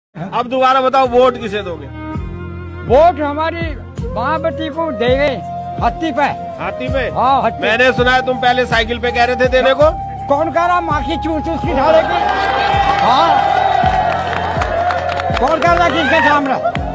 अब दोबारा बताओ, वोट किसे दोगे? वोट हमारी महाबती को देंगे, हाथी पे। हाथी पे? हाँ, हाथी। मैंने सुना है तुम पहले साइकिल पे कह रहे थे देने को। कौन कह रहा माखी चूस चूस की ढालेगी? हाँ, कौन कह रहा किसके सामने?